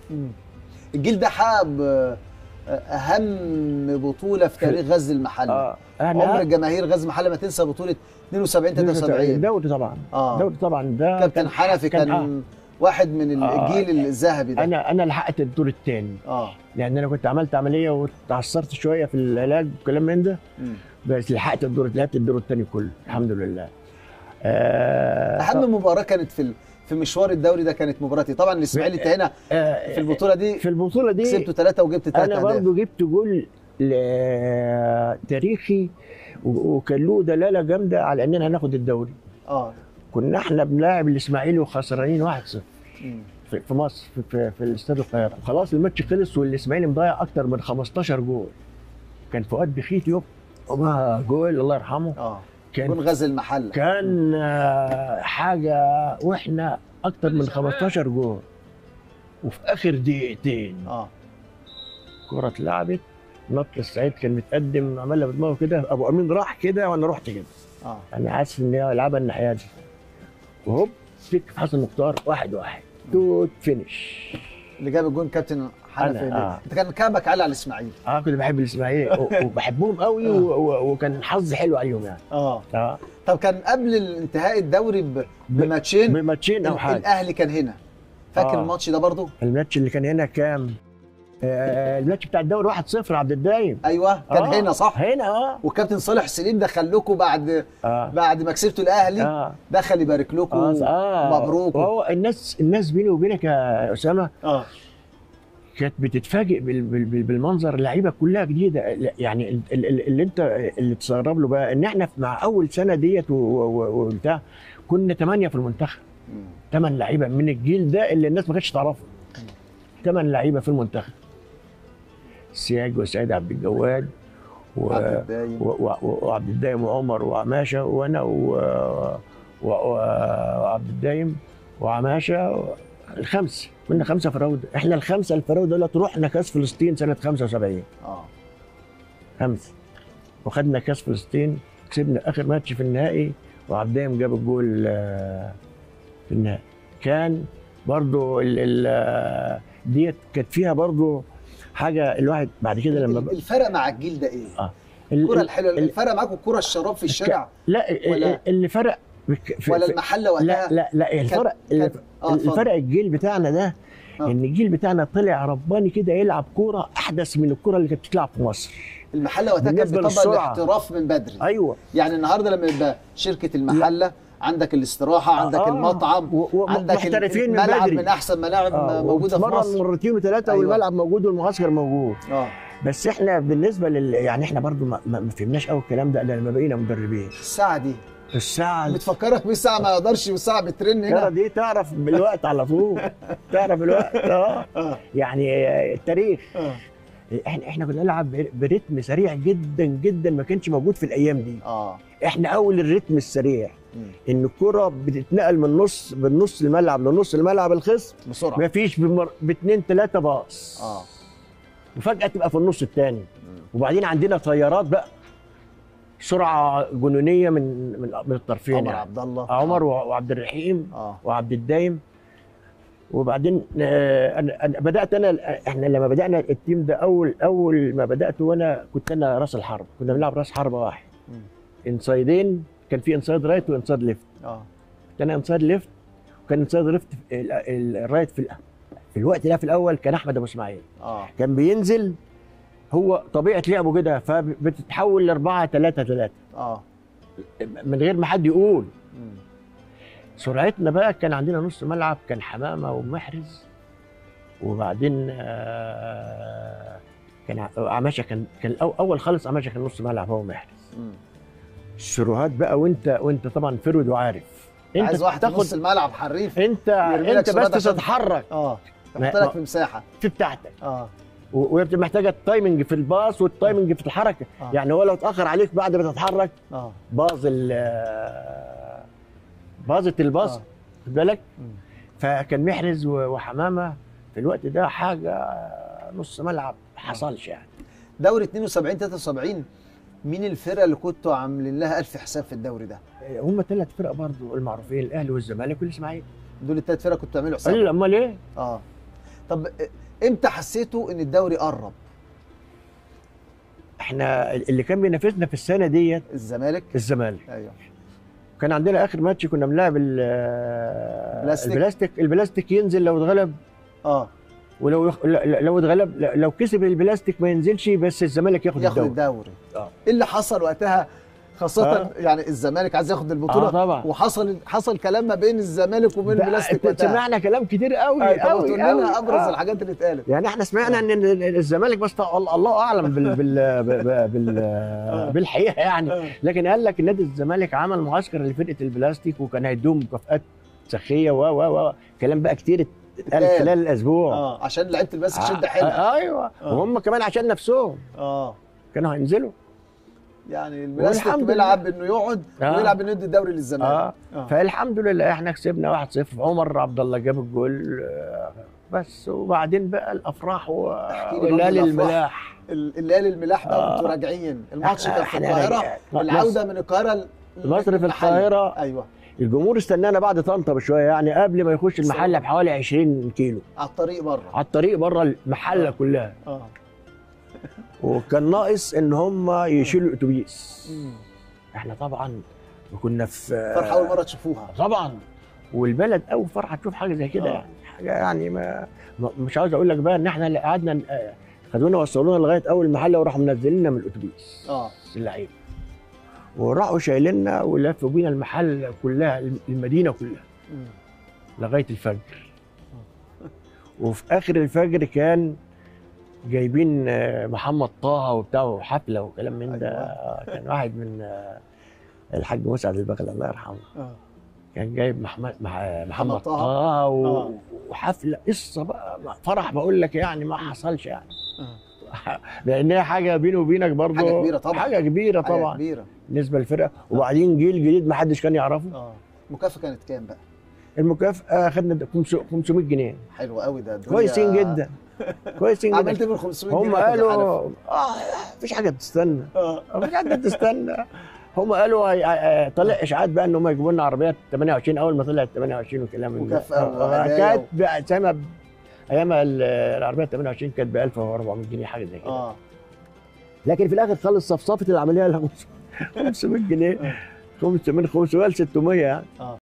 الجيل ده حقق اهم بطوله في تاريخ غزل المحله. عمر الجماهير غزل المحله ما تنسى بطوله 72 73. دوري طبعا. دوري طبعا. ده كابتن حنفي كان واحد من الجيل الذهبي ده. انا لحقت الدور الثاني. لان انا كنت عملت عمليه وتعثرت شويه في العلاج وكلام من ده. بس لحقت لعبت الدور الثاني كله الحمد لله. اهم مباراه كانت في مشوار الدوري ده كانت مباراتي طبعا الاسماعيلي. انت هنا في البطوله دي كسبته 3 وجبت 3 انا برضه جبت جول تاريخي وكان له دلاله جامده على اننا هناخد الدوري. كنا احنا بنلاعب الاسماعيلي وخسرانين 1-0 في مصر في الاستاد القاهره. خلاص الماتش خلص والاسماعيلي مضيع اكتر من 15 جول. كان فؤاد بخيت يبقى جول الله يرحمه. كان جول غزل المحله. كان حاجه واحنا اكتر من 15 جول وفي اخر دقيقتين كره اتلعبت. نط السعيد كان متقدم عملها بدماغه كده، ابو امين راح كده وانا رحت كده. انا حاسس ان هي يلعبها الناحيه دي وهوب تك حسن مختار 1-1 توت فينش. اللي جاب الجون كابتن حنفي. انت كان كعبك عالي على الاسماعيلي. كنت بحب الاسماعيلي وبحبهم قوي وكان حظي حلو عليهم يعني. طب كان قبل انتهاء الدوري بماتشين او حاجه الاهلي كان هنا. فاكر الماتش ده برضه؟ الماتش اللي كان هنا كام؟ الماتش بتاع الدوري 1-0 عبد الدايم. ايوه كان هنا صح؟ هنا والكابتن صالح سليم دخل لكم بعد ما كسبتوا الاهلي. دخل يبارك لكم مبروك. وهو الناس بيني وبينك يا اسامه كانت بتتفاجئ بالمنظر. اللعيبه كلها جديده يعني اللي تستغرب له بقى ان احنا مع اول سنه ديت وبتاع كنا 8 في المنتخب. 8 لعيبه من الجيل ده اللي الناس ما كانتش تعرفه. 8 لعيبه في المنتخب. سياج وسعيد عبد الجواد وعبد الدايم وعمر وعماشه وانا وعبد الدايم وعماشه. الخمسه كنا 5 فراوده. احنا الخمسه الفراوده دول رحنا كاس فلسطين سنه 75. 5 وخدنا كاس فلسطين. كسبنا اخر ماتش في النهائي وعبد الدايم جاب الجول في النهائي. كان برضو ديت كانت فيها برضو حاجه الواحد بعد كده لما الفرق مع الجيل ده ايه؟ الكره الحلوه اللي فرق معاكم الكره الشراب في الشارع؟ لا اللي فرق ولا المحله وقتها؟ لا الفرق الفرق الجيل بتاعنا ده ان الجيل بتاعنا طلع رباني كده يلعب كوره احدث من الكوره اللي كانت بتلعب في مصر. المحله وقتها كانت بتطبق الاحتراف من بدري. ايوه يعني النهارده لما يبقى شركه المحله عندك الاستراحه، عندك المطعم، عندك الملعب من احسن ملاعب موجوده في مصر. مرتين وثلاثه والملعب موجود والمعسكر موجود. بس احنا بالنسبه يعني احنا برضو ما فهمناش قوي الكلام ده لما بقينا مدربين. الساعه بتفكرك بيه ما يقدرش والساعه بترن هنا. دي تعرف بالوقت على طول. تعرف الوقت. يعني التاريخ. احنا كنا نلعب برتم سريع جدا جدا ما كانش موجود في الايام دي. احنا اول الرتم السريع ان الكره بتتنقل من نص الملعب لنص الملعب الخصم بسرعه. ما فيش ب2 3 باص. وفجاه تبقى في النص الثاني. وبعدين عندنا طيارات بقى سرعه جنونيه من الطرفين. عمر عبد الله عمر وعبد الرحيم وعبد الدايم. وبعدين احنا لما بدانا التيم ده اول ما بدات وانا كنت انا راس الحرب. كنا بنلعب راس حربه واحد. انسايدين كان في انسايد رايت وانسايد ليفت. كنت انا انسايد ليفت وكان انسايد ليفت الرايت في الوقت ده في الاول كان احمد ابو اسماعيل. كان بينزل هو طبيعه لعبه كده فبتتحول ل4-3-3 من غير ما حد يقول. سرعتنا بقى كان عندنا نص ملعب كان حمامه ومحرز. وبعدين كان عماشه كان اول خالص عماشه كان نص ملعب هو محرز. السيروهات بقى وانت طبعا فرود وعارف انت عايز واحد في نص الملعب حريف. انت بس تتحرك. تحط لك في مساحه في بتاعتك. وهي بتبقى محتاجه التايمنج في الباص والتايمنج في الحركه. يعني هو لو اتاخر عليك بعد ما تتحرك باظت الباص. خد بالك. فكان محرز وحمامه في الوقت ده حاجه نص ملعب ما حصلش يعني. دوري 72 73 مين الفرقه اللي كنتوا عاملين لها الف حساب في الدوري ده؟ هم 3 فرق برضو المعروفين الاهلي والزمالك والاسماعيلي. دول ال3 فرق كنتوا بتعملوا حساب؟ امال ايه؟ طب امتى حسيتوا ان الدوري قرب؟ احنا اللي كان بينافسنا في السنه ديت الزمالك. ايوه. كان عندنا اخر ماتش كنا بنلعب البلاستيك ينزل لو اتغلب. لو اتغلب، لو كسب البلاستيك ما ينزلش، بس الزمالك ياخد الدوري. ايه اللي حصل وقتها؟ خاصة يعني الزمالك عايز ياخد البطولة. طبعا. وحصل كلام ما بين الزمالك وبين البلاستيك وقتها. سمعنا كلام كتير قوي قوي. تقول لنا ابرز الحاجات اللي اتقالت. يعني احنا سمعنا ان الزمالك، بس الله اعلم بالحقيقة يعني. لكن قال لك نادي الزمالك عمل معسكر لفرقة البلاستيك، وكان هيدوم مكافآت سخية كلام بقى كتير اتقال خلال الاسبوع. عشان لعيبة البلاستيك شد حيلها. ايوه. وهم كمان عشان نفسهم كانوا هينزلوا. يعني البلاستيك بيلعب انه يقعد ويلعب انه يدي الدوري للزمالك. فالحمد لله احنا كسبنا 1-0. عمر عبد الله جاب الجول بس. وبعدين بقى الافراح وليالي الملاح. الليالي الملاح بقى وانتوا راجعين. الماتش كان في القاهره، العوده من القاهره مصر في القاهره. ايوه. الجمهور استنانا بعد طنطا بشويه، يعني قبل ما يخش المحله بحوالي 20 كيلو. على الطريق بره المحله كلها. وكان ناقص ان هم يشيلوا الاتوبيس. احنا طبعا كنا في فرحه اول مره تشوفوها طبعا، والبلد اول فرحه تشوف حاجه زي كده. يعني حاجه يعني مش عاوز اقول لك بقى ان احنا قعدنا خدونا وصلونا لغايه اول محله، وراحوا منزليننا من الاتوبيس اللعيبه، وراحوا شايليننا ولفوا بينا المحل كلها، المدينه كلها لغايه الفجر. وفي اخر الفجر كان جايبين محمد طه وبتاع حفله وكلام من ده. كان واحد من الحاج مسعد البغل الله يرحمه. كان جايب محمد طه وحفله قصه بقى، فرح بقول لك يعني ما حصلش يعني. لان هي حاجه بيني وبينك برضه حاجه كبيره طبعا. حاجه كبيره بالنسبه للفرقه. وبعدين جيل جديد ما حدش كان يعرفه. المكافاه كانت كام بقى؟ المكافاه خدنا 500 جنيه. حلو قوي ده. كويسين جدا. كويسين جدا. عملت من 500 جنيه. هم قالوا مفيش حاجه بتستنى. مفيش حاجه بتستنى. هم قالوا طلع اشاعات بقى ان هم يجيبوا لنا عربيه 28 اول ما طلعت 28 وكلام من ده. كانت سنه ايام العربيه 28 كانت ب 1400 جنيه حاجه زي كده. لكن في الاخر خلص صفصفه العمليه 500 جنيه. من 500 ل 600 يعني.